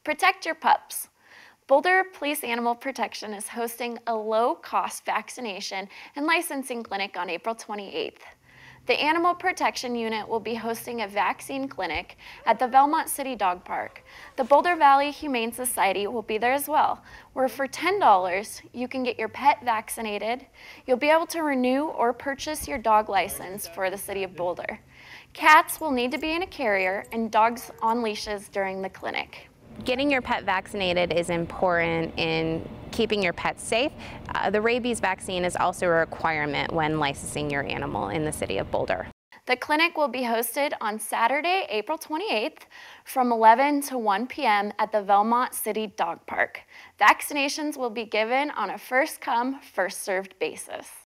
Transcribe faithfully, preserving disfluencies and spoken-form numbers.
Protect your pups. Boulder Police Animal Protection is hosting a low-cost vaccination and licensing clinic on April twenty-eighth. The Animal Protection Unit will be hosting a vaccine clinic at the Belmont City Dog Park. The Boulder Valley Humane Society will be there as well, where for ten dollars you can get your pet vaccinated. You'll be able to renew or purchase your dog license for the City of Boulder. Cats will need to be in a carrier and dogs on leashes during the clinic. Getting your pet vaccinated is important in keeping your pets safe. Uh, the rabies vaccine is also a requirement when licensing your animal in the City of Boulder. The clinic will be hosted on Saturday, April twenty-eighth from eleven to one p m at the Belmont City Dog Park. Vaccinations will be given on a first-come, first-served basis.